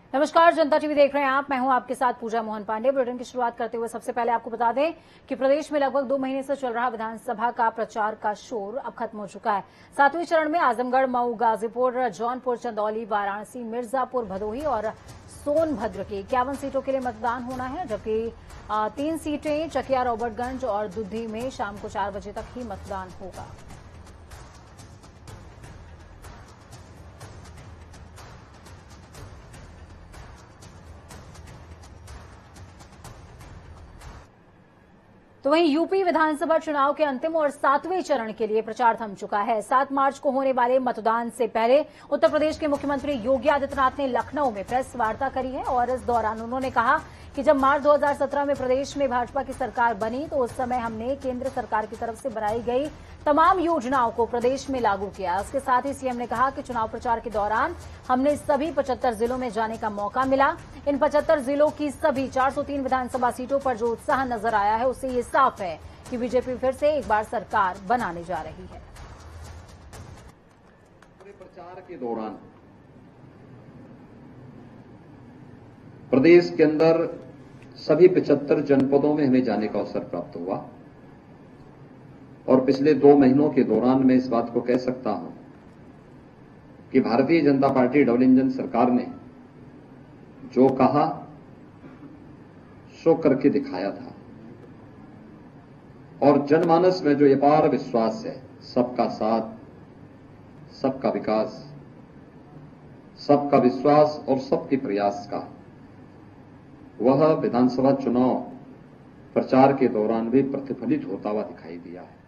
नमस्कार, जनता टीवी देख रहे हैं आप। मैं हूं आपके साथ पूजा मोहन पांडे। बुलेटिन की शुरुआत करते हुए सबसे पहले आपको बता दें कि प्रदेश में लगभग 2 महीने से चल रहा विधानसभा का प्रचार का शोर अब खत्म हो चुका है। 7वें चरण में आजमगढ़, मऊ, गाजीपुर, जौनपुर, चंदौली, वाराणसी, मिर्जापुर, भदोही और सोनभद्र की 51 सीटों के लिए मतदान होना है, जबकि 3 सीटें चकिया, रॉबर्टगंज और दुद्धी में शाम को 4 बजे तक ही मतदान होगा। तो वहीं यूपी विधानसभा चुनाव के अंतिम और 7वें चरण के लिए प्रचार थम चुका है। 7 मार्च को होने वाले मतदान से पहले उत्तर प्रदेश के मुख्यमंत्री योगी आदित्यनाथ ने लखनऊ में प्रेस वार्ता करी है और इस दौरान उन्होंने कहा कि जब मार्च 2017 में प्रदेश में भाजपा की सरकार बनी तो उस समय हमने केंद्र सरकार की तरफ से बनाई गई तमाम योजनाओं को प्रदेश में लागू किया। उसके साथ ही सीएम ने कहा कि चुनाव प्रचार के दौरान हमने सभी 75 जिलों में जाने का मौका मिला। इन 75 जिलों की सभी 403 विधानसभा सीटों पर जो उत्साह नजर आया है उससे ये साफ है कि बीजेपी फिर से एक बार सरकार बनाने जा रही है। प्रचार के दौरान प्रदेश के अंदर सभी 75 जनपदों में हमें जाने का अवसर प्राप्त हुआ और पिछले 2 महीनों के दौरान मैं इस बात को कह सकता हूं कि Bharatiya Janata party double engine सरकार ने जो कहा सो करके दिखाया था और जनमानस में जो अपार विश्वास है, सबका साथ, सबका विकास, सबका विश्वास और सबके प्रयास का, वह विधानसभा चुनाव प्रचार के दौरान भी प्रतिफलित होता हुआ दिखाई दिया है।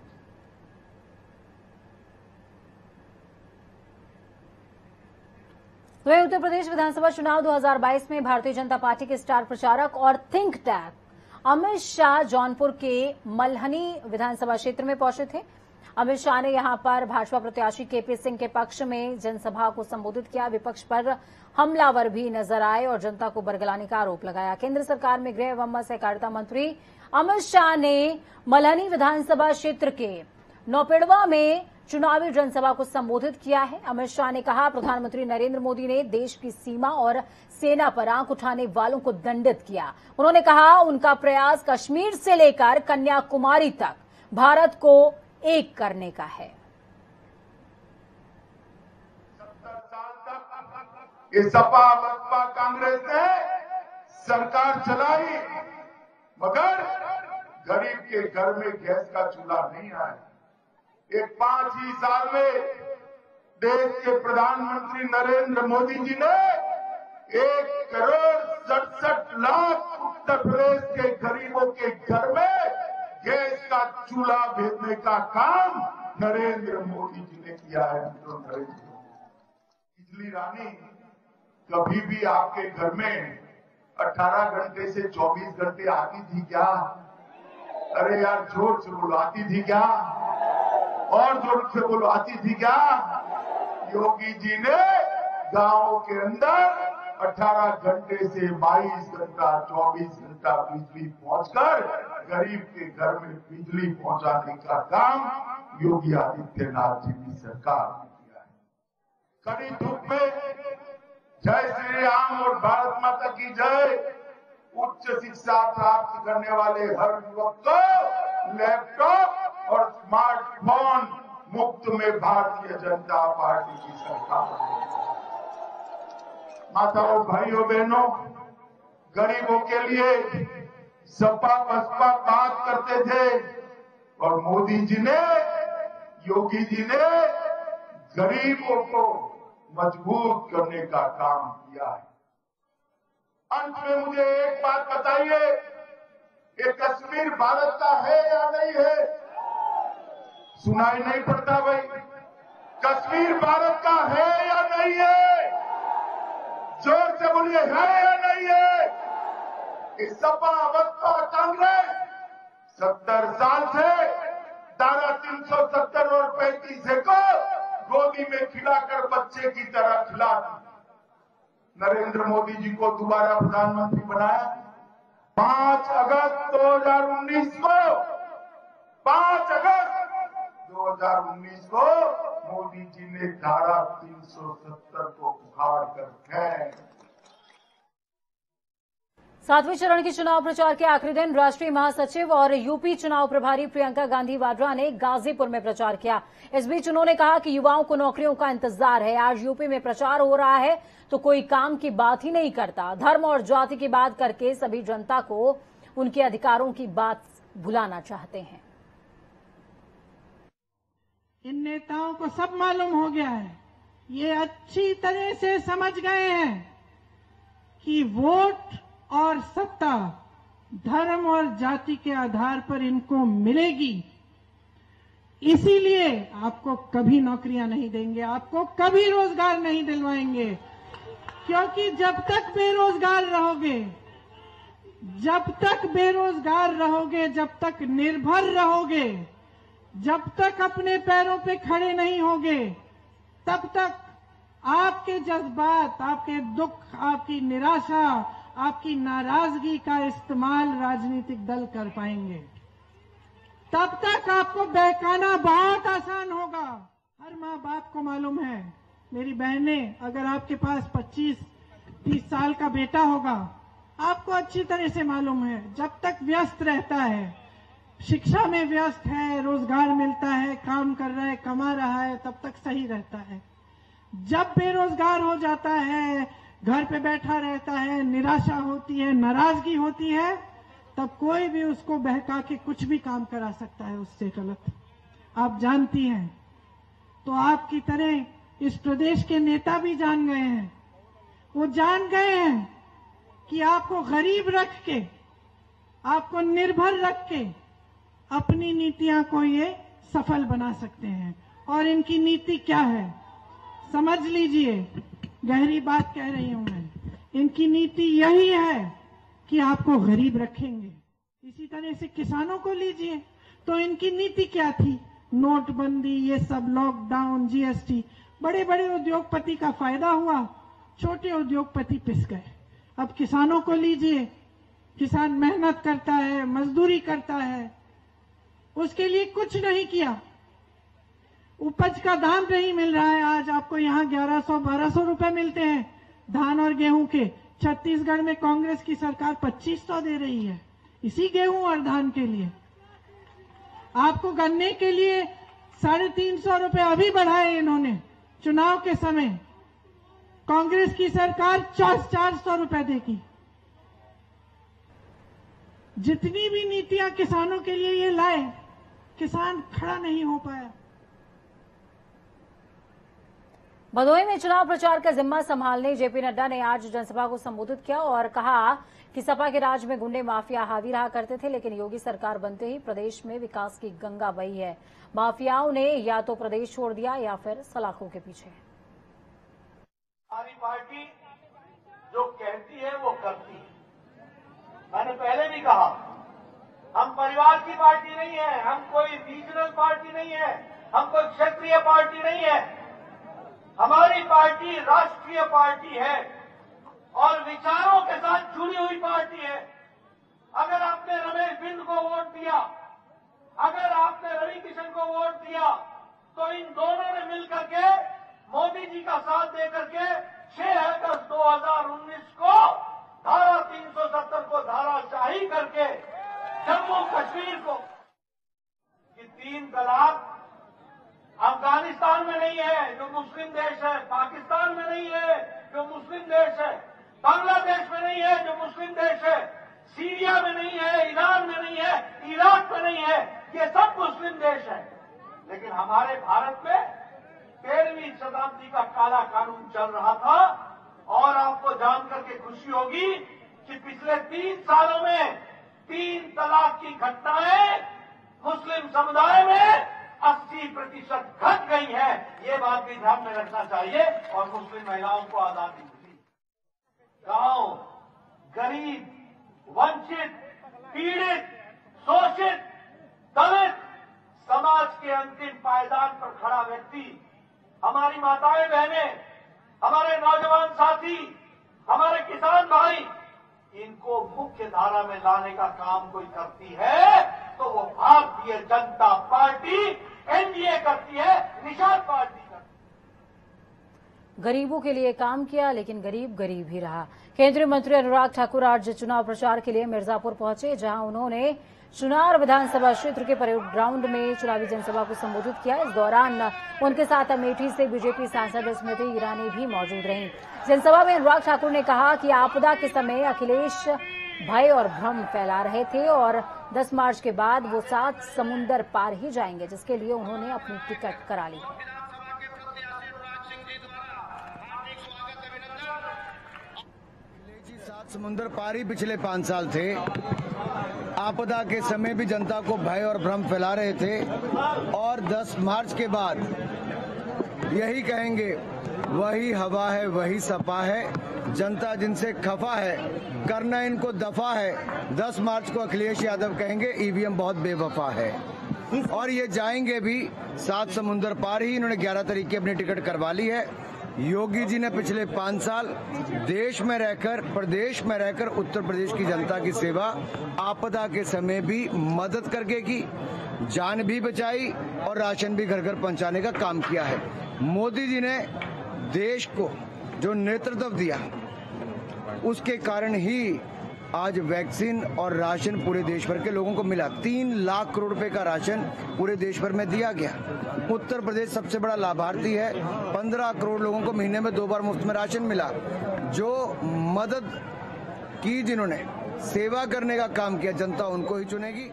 तो उत्तर प्रदेश विधानसभा चुनाव 2022 में भारतीय जनता पार्टी के स्टार प्रचारक और थिंक टैंक अमित शाह जौनपुर के मल्हनी विधानसभा क्षेत्र में पहुंचे थे। अमित शाह ने यहां पर भाजपा प्रत्याशी केपी सिंह के पक्ष में जनसभा को संबोधित किया। विपक्ष पर हमलावर भी नजर आए और जनता को बरगलाने का आरोप लगाया। केंद्र सरकार में गृह एवं सहकारिता मंत्री अमित शाह ने मल्हनी विधानसभा क्षेत्र के नौपेड़वा में चुनावी जनसभा को संबोधित किया है। अमित शाह ने कहा, प्रधानमंत्री नरेंद्र मोदी ने देश की सीमा और सेना पर आंख उठाने वालों को दंडित किया। उन्होंने कहा, उनका प्रयास कश्मीर से लेकर कन्याकुमारी तक भारत को एक करने का है। 70 साल तक ये सपा बसपा कांग्रेस ने सरकार चलाई, मगर गरीब के घर में गैस का चूल्हा नहीं आया। एक 5 ही साल में देश के प्रधानमंत्री नरेंद्र मोदी जी ने 1,67,00,000 उत्तर प्रदेश के गरीबों के घर में गैस का चूल्हा भेजने का काम नरेंद्र मोदी जी ने किया है। बिजली रानी कभी भी आपके घर में 18 घंटे से 24 घंटे आती थी क्या? अरे यार, जोर से बोलो, आती थी क्या? और जोर से बोलो, आती थी क्या? योगी जी ने गांव के अंदर 18 घंटे से 22 घंटा 24 घंटा बिजली पहुंचकर गरीब के घर में बिजली पहुंचाने का काम योगी आदित्यनाथ जी की सरकार ने किया है। कड़ी धूप में जय श्री राम और भारत माता की जय, उच्च शिक्षा प्राप्त करने वाले हर युवक को लैपटॉप और स्मार्टफोन मुफ्त में भारतीय जनता पार्टी की सरकार है। माताओं, भाइयों, बहनों, गरीबों के लिए सपा बसपा बात करते थे और मोदी जी ने, योगी जी ने गरीबों को मजबूत करने का काम किया है। अंत में मुझे एक बात बताइए, ये कश्मीर भारत का है या नहीं है? सुनाई नहीं पड़ता भाई? कश्मीर भारत का है या नहीं है? जोर से बोलिए, है या नहीं है? इस सपा बसपा कांग्रेस 70 साल से धारा 370 और 35 को गोदी में खिलाकर बच्चे की तरह खिलाती। नरेंद्र मोदी जी को दोबारा प्रधानमंत्री बनाया 5 अगस्त 2019 को। 5 अगस्त 2019 को मोदी जी ने धारा 370 को उखाड़ कर फेंक सातवें चरण के चुनाव प्रचार के आखिरी दिन राष्ट्रीय महासचिव और यूपी चुनाव प्रभारी प्रियंका गांधी वाड्रा ने गाजीपुर में प्रचार किया। इस बीच उन्होंने कहा कि युवाओं को नौकरियों का इंतजार है। आज यूपी में प्रचार हो रहा है तो कोई काम की बात ही नहीं करता। धर्म और जाति की बात करके सभी जनता को उनके अधिकारों की बात भुलाना चाहते हैं। इन नेताओं को सब मालूम हो गया है, ये अच्छी तरह से समझ गए हैं कि वोट और सत्ता धर्म और जाति के आधार पर इनको मिलेगी। इसीलिए आपको कभी नौकरियां नहीं देंगे, आपको कभी रोजगार नहीं दिलवाएंगे, क्योंकि जब तक बेरोजगार रहोगे, जब तक निर्भर रहोगे, जब तक अपने पैरों पे खड़े नहीं होगे, तब तक आपके जज्बात, आपके दुख, आपकी निराशा, आपकी नाराजगी का इस्तेमाल राजनीतिक दल कर पाएंगे। तब तक आपको बहकाना बहुत आसान होगा। हर माँ बाप को मालूम है, मेरी बहनें, अगर आपके पास 25-30 साल का बेटा होगा, आपको अच्छी तरह से मालूम है, जब तक व्यस्त रहता है, शिक्षा में व्यस्त है, रोजगार मिलता है, काम कर रहा है, कमा रहा है, तब तक सही रहता है। जब बेरोजगार हो जाता है, घर पे बैठा रहता है, निराशा होती है, नाराजगी होती है, तब कोई भी उसको बहका के कुछ भी काम करा सकता है उससे गलत। आप जानती हैं, तो आपकी तरह इस प्रदेश के नेता भी जान गए हैं। वो जान गए हैं कि आपको गरीब रख के, आपको निर्भर रख के अपनी नीतियां को ये सफल बना सकते हैं। और इनकी नीति क्या है, समझ लीजिए, गहरी बात कह रही हूं मैं। इनकी नीति यही है कि आपको गरीब रखेंगे। इसी तरह से किसानों को लीजिए, तो इनकी नीति क्या थी, नोटबंदी, ये सब, लॉकडाउन, जीएसटी, बड़े बड़े उद्योगपति का फायदा हुआ, छोटे उद्योगपति पिस गए। अब किसानों को लीजिए, किसान मेहनत करता है, मजदूरी करता है, उसके लिए कुछ नहीं किया, उपज का दाम नहीं मिल रहा है। आज आपको यहाँ 1100-1200 रुपए मिलते हैं धान और गेहूं के। छत्तीसगढ़ में कांग्रेस की सरकार 2500 दे रही है इसी गेहूं और धान के लिए। आपको गन्ने के लिए 350 रुपए अभी बढ़ाए इन्होंने चुनाव के समय। कांग्रेस की सरकार 400 रुपए देगी। जितनी भी नीतियां किसानों के लिए ये लाए, किसान खड़ा नहीं हो पाया। भदोही में चुनाव प्रचार का जिम्मा संभालने जेपी नड्डा ने आज जनसभा को संबोधित किया और कहा कि सपा के राज में गुंडे माफिया हावी रहा करते थे, लेकिन योगी सरकार बनते ही प्रदेश में विकास की गंगा बही है। माफियाओं ने या तो प्रदेश छोड़ दिया या फिर सलाखों के पीछे। हमारी पार्टी जो कहती है वो करती है। मैंने पहले भी कहा, हम परिवार की पार्टी नहीं है, हम कोई रीजनल पार्टी नहीं है, हम कोई क्षेत्रीय पार्टी नहीं है। हमारी पार्टी राष्ट्रीय पार्टी है और विचारों के साथ जुड़ी हुई पार्टी है। अगर आपने रमेश बिंद को वोट दिया, अगर आपने रवि किशन को वोट दिया, तो इन दोनों ने मिलकर के मोदी जी का साथ देकर के 6 अगस्त 2019 को धारा 370 को धाराशाही करके जम्मू कश्मीर को, कि 3 तलाक अफगानिस्तान में नहीं है जो मुस्लिम देश है, पाकिस्तान में नहीं है जो मुस्लिम देश है, बांग्लादेश में नहीं है जो मुस्लिम देश है, सीरिया में नहीं है, ईरान में नहीं है, इराक में नहीं है, ये सब मुस्लिम देश है। लेकिन हमारे भारत में 13वीं शताब्दी का काला कानून चल रहा था। और आपको जानकर के खुशी होगी कि पिछले 3 सालों में 3 तलाक की घटनाएं मुस्लिम समुदाय में 80% घट गई है। ये बात भी ध्यान में रखना चाहिए। और मुस्लिम महिलाओं को आजादी मिली। गांव, गरीब, वंचित, पीड़ित, शोषित, दलित समाज के अंतिम पायदान पर खड़ा व्यक्ति, हमारी माताएं बहनें, हमारे नौजवान साथी, हमारे किसान भाई, इनको मुख्य धारा में लाने का काम कोई करती है तो वो भारतीय जनता पार्टी एनडीए करती है, निषाद पार्टी करती है। गरीबों के लिए काम किया, लेकिन गरीब गरीब ही रहा। केंद्रीय मंत्री अनुराग ठाकुर आज चुनाव प्रचार के लिए मिर्जापुर पहुंचे, जहां उन्होंने चुनार विधानसभा क्षेत्र के परेड ग्राउंड में चुनावी जनसभा को संबोधित किया। इस दौरान उनके साथ अमेठी से बीजेपी सांसद स्मृति ईरानी भी मौजूद रहीं। जनसभा में अनुराग ठाकुर ने कहा कि आपदा के समय अखिलेश भय और भ्रम फैला रहे थे और 10 मार्च के बाद वो 7 समुंदर पार ही जाएंगे, जिसके लिए उन्होंने अपनी टिकट करा ली है। 7 समुंदर पार ही पिछले 5 साल थे। आपदा के समय भी जनता को भय और भ्रम फैला रहे थे और 10 मार्च के बाद यही कहेंगे, वही हवा है वही सपा है, जनता जिनसे खफा है, करना इनको दफा है। 10 मार्च को अखिलेश यादव कहेंगे ईवीएम बहुत बेवफा है और ये जाएंगे भी 7 समुंदर पार ही। इन्होंने 11 तारीख की अपनी टिकट करवा ली है। योगी जी ने पिछले 5 साल देश में रहकर, प्रदेश में रहकर उत्तर प्रदेश की जनता की सेवा आपदा के समय भी मदद करके की, जान भी बचाई और राशन भी घर घर पहुंचाने का काम किया है। मोदी जी ने देश को जो नेतृत्व दिया, उसके कारण ही आज वैक्सीन और राशन पूरे देश भर के लोगों को मिला। 3 लाख करोड़ रुपए का राशन पूरे देश भर में दिया गया। उत्तर प्रदेश सबसे बड़ा लाभार्थी है। 15 करोड़ लोगों को महीने में 2 बार मुफ्त में राशन मिला। जो मदद की, जिन्होंने सेवा करने का काम किया, जनता उनको ही चुनेगी।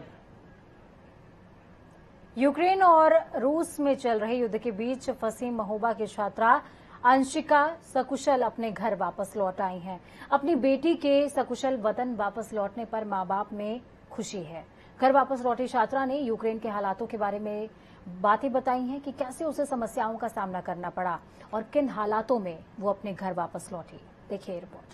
यूक्रेन और रूस में चल रहे युद्ध के बीच फंसी महोबा की छात्रा अंशिका सकुशल अपने घर वापस लौट आई हैं। अपनी बेटी के सकुशल वतन वापस लौटने पर मां बाप में खुशी है। घर वापस लौटी छात्रा ने यूक्रेन के हालातों के बारे में बातें बताई हैं कि कैसे उसे समस्याओं का सामना करना पड़ा और किन हालातों में वो अपने घर वापस लौटी। देखिए रिपोर्ट।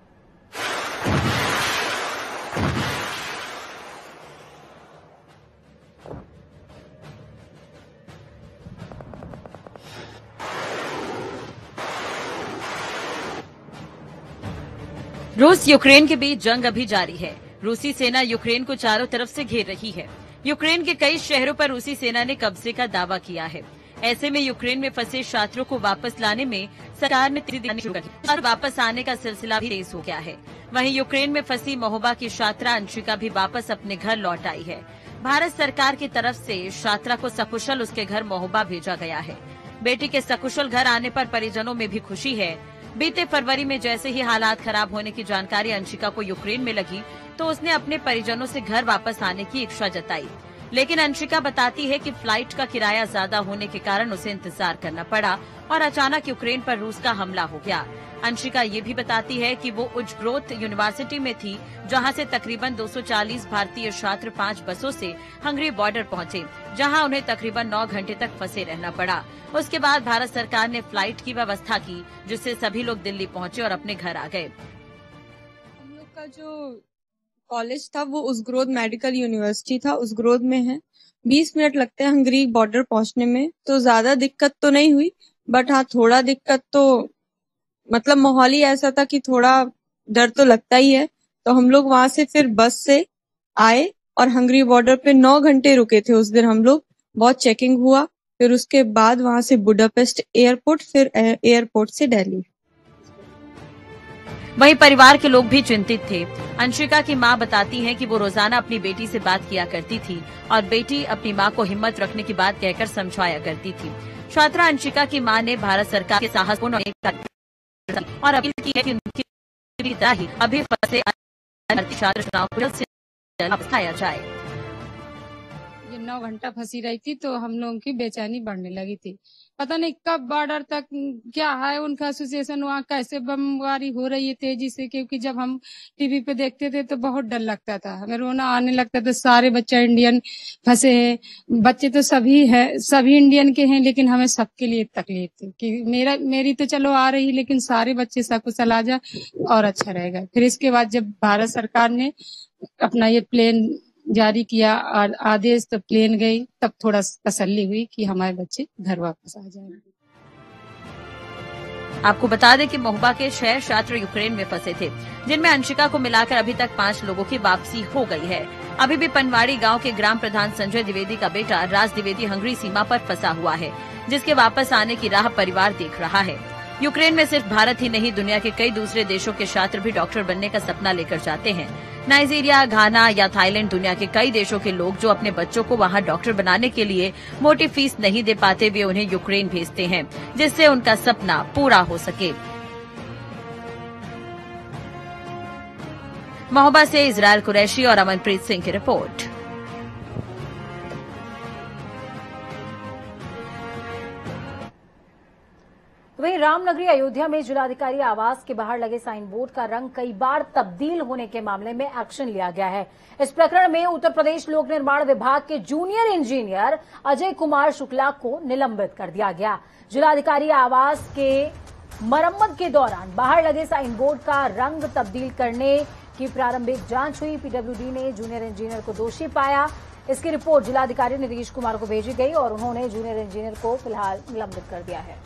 रूस यूक्रेन के बीच जंग अभी जारी है। रूसी सेना यूक्रेन को चारों तरफ से घेर रही है। यूक्रेन के कई शहरों पर रूसी सेना ने कब्जे का दावा किया है। ऐसे में यूक्रेन में फंसे छात्रों को वापस लाने में सरकार ने तेजी दिखानी शुरू कर दी और वापस आने का सिलसिला भी तेज हो गया है। वहीं यूक्रेन में फंसी महोबा की छात्रा अंशिका भी वापस अपने घर लौट आई है। भारत सरकार की तरफ से छात्रा को सकुशल उसके घर महोबा भेजा गया है। बेटी के सकुशल घर आने पर परिजनों में भी खुशी है। बीते फरवरी में जैसे ही हालात खराब होने की जानकारी अंशिका को यूक्रेन में लगी तो उसने अपने परिजनों से घर वापस आने की इच्छा जताई। लेकिन अंशिका बताती है कि फ्लाइट का किराया ज्यादा होने के कारण उसे इंतजार करना पड़ा और अचानक यूक्रेन पर रूस का हमला हो गया। अंशिका ये भी बताती है कि वो उज्ग्रोत यूनिवर्सिटी में थी, जहां से तकरीबन 240 भारतीय छात्र 5 बसों से हंगरी बॉर्डर पहुंचे, जहां उन्हें तकरीबन 9 घंटे तक फंसे रहना पड़ा। उसके बाद भारत सरकार ने फ्लाइट की व्यवस्था की, जिससे सभी लोग दिल्ली पहुंचे और अपने घर आ गए। हम लोग का जो कॉलेज था वो उज्ग्रोत मेडिकल यूनिवर्सिटी था, उज्ग्रोत में है। 20 मिनट लगते हैं हंगरी बॉर्डर पहुंचने में, तो ज्यादा दिक्कत तो नहीं हुई, बट हाँ थोड़ा दिक्कत तो, मतलब माहौल ही ऐसा था कि थोड़ा डर तो लगता ही है। तो हम लोग वहां से फिर बस से आए और हंगरी बॉर्डर पे 9 घंटे रुके थे उस दिन हम लोग। बहुत चेकिंग हुआ, फिर उसके बाद वहां से बुडापेस्ट एयरपोर्ट, फिर एयरपोर्ट से दिल्ली। वहीं परिवार के लोग भी चिंतित थे। अंशिका की मां बताती हैं कि वो रोजाना अपनी बेटी से बात किया करती थी और बेटी अपनी मां को हिम्मत रखने की बात कहकर समझाया करती थी। छात्रा अंशिका की मां ने भारत सरकार के साहसपूर्ण और अपील की है कि उनकी तरह ही अभी फंसे छात्र चुनाव को जल्द से वापस आया जाए। ये 9 घंटा फंसी रही थी तो हम लोगों की बेचैनी बढ़ने लगी थी। पता नहीं कब बॉर्डर तक क्या है उनका एसोसिएशन, वहाँ कैसे बमबारी हो रही है तेजी से, क्योंकि जब हम टीवी पे देखते थे तो बहुत डर लगता था, हमें रोना आने लगता था। सारे बच्चे इंडियन फंसे हैं, बच्चे तो सभी है, सभी इंडियन के हैं, लेकिन हमें सबके लिए तकलीफ थी कि मेरी तो चलो आ रही, लेकिन सारे बच्चे सकुशल आ जाए और अच्छा रहेगा। फिर इसके बाद जब भारत सरकार ने अपना ये प्लेन जारी किया और आदेश, तो प्लेन गई, तब थोड़ा तसल्ली हुई कि हमारे बच्चे घर वापस आ जाएंगे। आपको बता दें कि महोबा के 6 छात्र यूक्रेन में फंसे थे, जिनमें अंशिका को मिलाकर अभी तक 5 लोगों की वापसी हो गई है। अभी भी पनवाड़ी गांव के ग्राम प्रधान संजय द्विवेदी का बेटा राज द्विवेदी हंगरी सीमा पर फंसा हुआ है, जिसके वापस आने की राह परिवार देख रहा है। यूक्रेन में सिर्फ भारत ही नहीं, दुनिया के कई दूसरे देशों के छात्र भी डॉक्टर बनने का सपना लेकर जाते हैं। नाइजीरिया, घाना या थाईलैंड, दुनिया के कई देशों के लोग जो अपने बच्चों को वहां डॉक्टर बनाने के लिए मोटी फीस नहीं दे पाते, वे उन्हें यूक्रेन भेजते हैं, जिससे उनका सपना पूरा हो सके। महोबा से इजराइल कुरैशी और अमनप्रीत सिंह की रिपोर्ट। वहीं रामनगरी अयोध्या में जिलाधिकारी आवास के बाहर लगे साइन बोर्ड का रंग कई बार तब्दील होने के मामले में एक्शन लिया गया है। इस प्रकरण में उत्तर प्रदेश लोक निर्माण विभाग के जूनियर इंजीनियर अजय कुमार शुक्ला को निलंबित कर दिया गया। जिलाधिकारी आवास के मरम्मत के दौरान बाहर लगे साइन बोर्ड का रंग तब्दील करने की प्रारंभिक जांच हुई। पीडब्ल्यूडी ने जूनियर इंजीनियर को दोषी पाया। इसकी रिपोर्ट जिलाधिकारी नीतीश कुमार को भेजी गई और उन्होंने जूनियर इंजीनियर को फिलहाल निलंबित कर दिया है।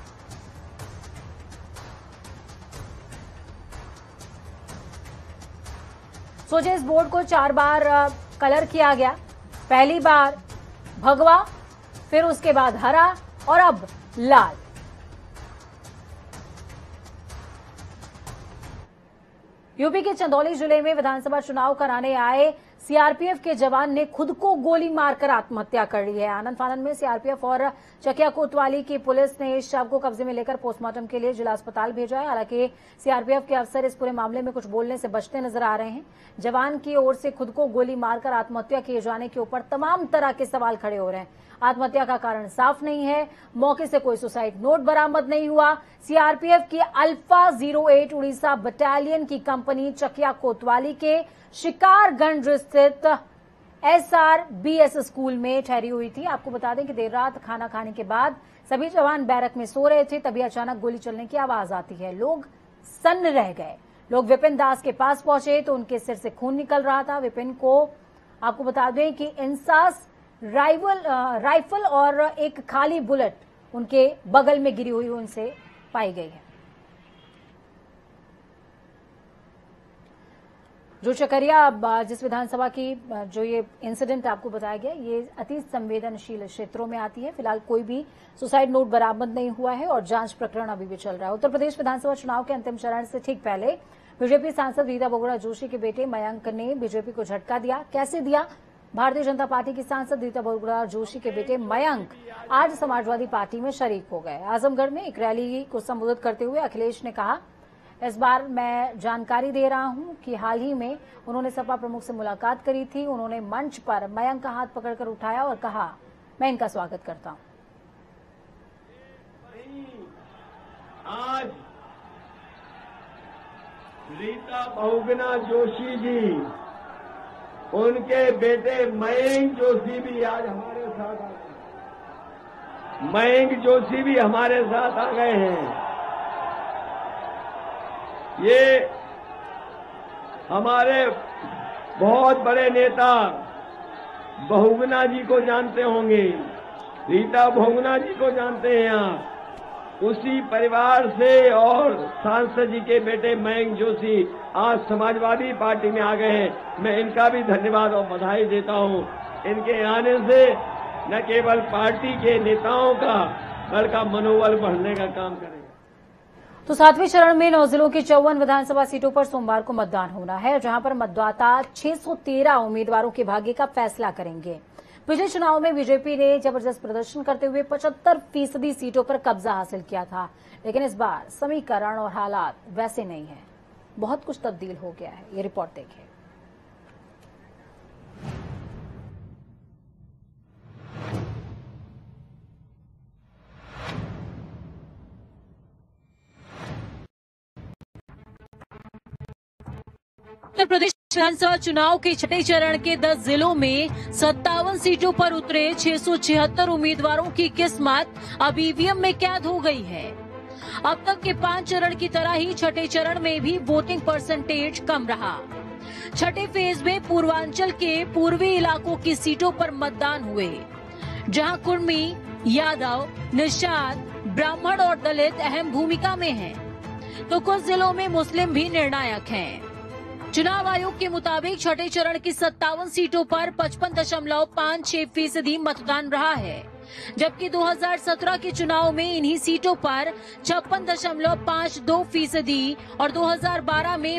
सोचे इस बोर्ड को 4 बार कलर किया गया। पहली बार भगवा, फिर उसके बाद हरा और अब लाल। यूपी के चंदौली जिले में विधानसभा चुनाव कराने आए सीआरपीएफ के जवान ने खुद को गोली मारकर आत्महत्या कर ली है। आनंद फानंद में सीआरपीएफ और चकिया कोतवाली की पुलिस ने इस शव को कब्जे में लेकर पोस्टमार्टम के लिए जिला अस्पताल भेजा है। हालांकि सीआरपीएफ के अफसर इस पूरे मामले में कुछ बोलने से बचते नजर आ रहे हैं। जवान की ओर से खुद को गोली मारकर आत्महत्या किए जाने के ऊपर तमाम तरह के सवाल खड़े हो रहे हैं। आत्महत्या का कारण साफ नहीं है। मौके से कोई सुसाइड नोट बरामद नहीं हुआ। सीआरपीएफ की अल्फा 08 उड़ीसा बटालियन की कंपनी चकिया कोतवाली के शिकारगंज स्थित SRBS स्कूल में ठहरी हुई थी। आपको बता दें कि देर रात खाना खाने के बाद सभी जवान बैरक में सो रहे थे, तभी अचानक गोली चलने की आवाज आती है। लोग सन्न रह गए। लोग विपिन दास के पास पहुंचे तो उनके सिर से खून निकल रहा था। विपिन को आपको बता दें कि इंसास राइफल और एक खाली बुलेट उनके बगल में गिरी हुई उनसे पाई गई है। जो चकरिया जिस विधानसभा की जो ये इंसिडेंट आपको बताया गया, ये अति संवेदनशील क्षेत्रों में आती है। फिलहाल कोई भी सुसाइड नोट बरामद नहीं हुआ है और जांच प्रकरण अभी भी चल रहा है। उत्तर प्रदेश विधानसभा चुनाव के अंतिम चरण से ठीक पहले बीजेपी सांसद रीता बहुगुणा जोशी के बेटे मयंक ने बीजेपी को झटका दिया। कैसे दिया? भारतीय जनता पार्टी की सांसद रीता बहुगुणा जोशी के बेटे मयंक आज समाजवादी पार्टी में शरीक हो गए। आजमगढ़ में एक रैली को संबोधित करते हुए अखिलेश ने कहा, इस बार मैं जानकारी दे रहा हूं कि हाल ही में उन्होंने सपा प्रमुख से मुलाकात करी थी। उन्होंने मंच पर मयंक का हाथ पकड़कर उठाया और कहा, मैं इनका स्वागत करता हूं। आज रीता बहुगुणा जोशी जी, उनके बेटे मयंक जोशी भी आज हमारे साथ आ गए। मयंक जोशी भी हमारे साथ आ गए हैं। ये हमारे बहुत बड़े नेता बहुगुणा जी को जानते होंगे, रीता बहुगुणा जी को जानते हैं आप। उसी परिवार से और सांसद जी के बेटे मयंक जोशी आज समाजवादी पार्टी में आ गए हैं। मैं इनका भी धन्यवाद और बधाई देता हूं। इनके आने से न केवल पार्टी के नेताओं का बल्कि मनोबल बढ़ने का काम करेगा। तो 7वें चरण में 9 जिलों की 54 विधानसभा सीटों पर सोमवार को मतदान होना है, जहां पर मतदाता 613 उम्मीदवारों के भाग्य का फैसला करेंगे। पिछले चुनाव में बीजेपी ने जबरदस्त प्रदर्शन करते हुए 75% सीटों पर कब्जा हासिल किया था, लेकिन इस बार समीकरण और हालात वैसे नहीं है। बहुत कुछ तब्दील हो गया है। ये रिपोर्ट देखिए। उत्तर प्रदेश विधानसभा चुनाव के छठे चरण के 10 जिलों में 57 सीटों पर उतरे 676 उम्मीदवारों की किस्मत अब ईवीएम में कैद हो गई है। अब तक के 5 चरण की तरह ही छठे चरण में भी वोटिंग परसेंटेज कम रहा। छठे फेज में पूर्वांचल के पूर्वी इलाकों की सीटों पर मतदान हुए, जहां कुर्मी, यादव, निषाद, ब्राह्मण और दलित अहम भूमिका में हैं, तो कुछ जिलों में मुस्लिम भी निर्णायक हैं। चुनाव आयोग के मुताबिक छठे चरण की 57 सीटों पर 55.56% मतदान रहा है। जबकि 2017 के चुनाव में इन्हीं सीटों पर 56.52% और 2012 में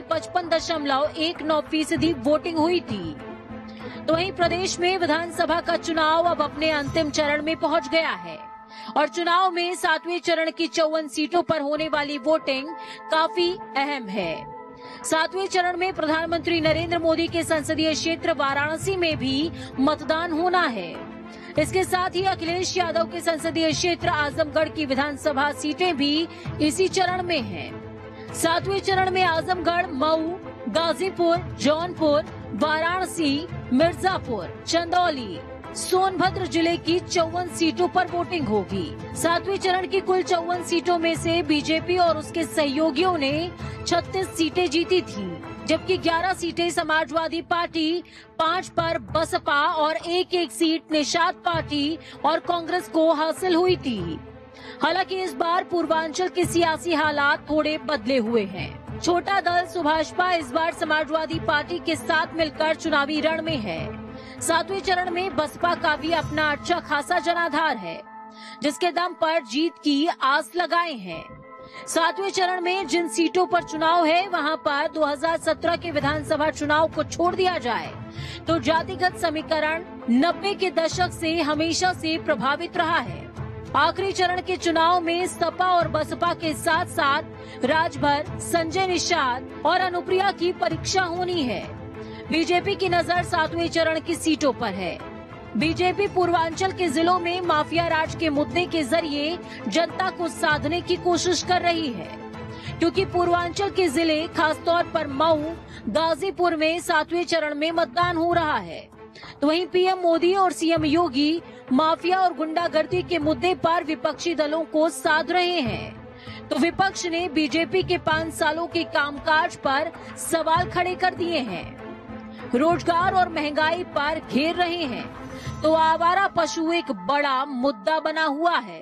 55.19% वोटिंग हुई थी। तो वहीं प्रदेश में विधानसभा का चुनाव अब अपने अंतिम चरण में पहुंच गया है और चुनाव में 7वें चरण की 54 सीटों पर होने वाली वोटिंग काफी अहम है। 7वें चरण में प्रधानमंत्री नरेंद्र मोदी के संसदीय क्षेत्र वाराणसी में भी मतदान होना है। इसके साथ ही अखिलेश यादव के संसदीय क्षेत्र आजमगढ़ की विधानसभा सीटें भी इसी चरण में हैं। 7वें चरण में आजमगढ़, मऊ, गाजीपुर, जौनपुर, वाराणसी, मिर्जापुर, चंदौली, सोनभद्र जिले की 54 सीटों पर वोटिंग होगी। 7वें चरण की कुल 54 सीटों में से बीजेपी और उसके सहयोगियों ने 36 सीटें जीती थी, जबकि 11 सीटें समाजवादी पार्टी, 5 पर बसपा और 1-1 सीट निषाद पार्टी और कांग्रेस को हासिल हुई थी। हालांकि इस बार पूर्वांचल के सियासी हालात थोड़े बदले हुए हैं। छोटा दल सुभाषपा इस बार समाजवादी पार्टी के साथ मिलकर चुनावी रण में है। 7वें चरण में बसपा का भी अपना अच्छा खासा जनाधार है, जिसके दम पर जीत की आस लगाए हैं। 7वें चरण में जिन सीटों पर चुनाव है वहां पर 2017 के विधानसभा चुनाव को छोड़ दिया जाए तो जातिगत समीकरण 90 के दशक से हमेशा से प्रभावित रहा है। आखिरी चरण के चुनाव में सपा और बसपा के साथ साथ राजभर, संजय निषाद और अनुप्रिया की परीक्षा होनी है। बीजेपी की नजर 7वें चरण की सीटों पर है। बीजेपी पूर्वांचल के जिलों में माफिया राज के मुद्दे के जरिए जनता को साधने की कोशिश कर रही है, क्योंकि पूर्वांचल के जिले खासतौर पर मऊ, गाजीपुर में 7वें चरण में मतदान हो रहा है। तो वहीं पीएम मोदी और सीएम योगी माफिया और गुंडागर्दी के मुद्दे पर विपक्षी दलों को साध रहे हैं। तो विपक्ष ने बीजेपी के 5 सालों के कामकाज पर सवाल खड़े कर दिए हैं, रोजगार और महंगाई पर घेर रहे हैं। तो आवारा पशु एक बड़ा मुद्दा बना हुआ है।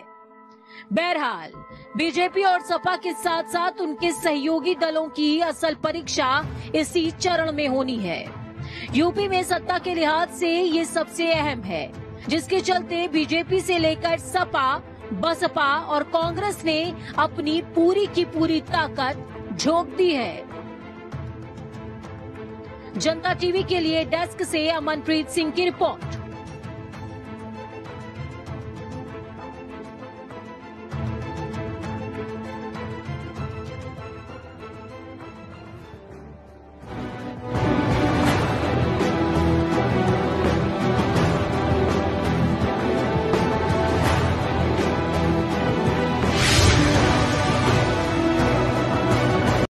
बहरहाल बीजेपी और सपा के साथ साथ उनके सहयोगी दलों की असल परीक्षा इसी चरण में होनी है। यूपी में सत्ता के लिहाज से ये सबसे अहम है, जिसके चलते बीजेपी से लेकर सपा, बसपा और कांग्रेस ने अपनी पूरी की पूरी ताकत झोंक दी है। जनता टीवी के लिए डेस्क से अमनप्रीत सिंह की रिपोर्ट।